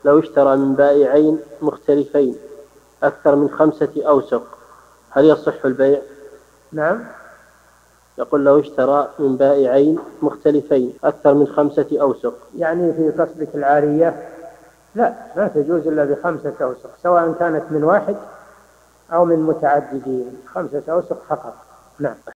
لو اشترى من بائعين مختلفين أكثر من 5 أوسق هل يصح البيع؟ نعم. يقول لو اشترى من بائعين مختلفين أكثر من 5 أوسق. يعني في قصدك العارية؟ لا، ما تجوز إلا ب5 أوسق، سواء كانت من واحد أو من متعددين، 5 أوسق فقط. نعم.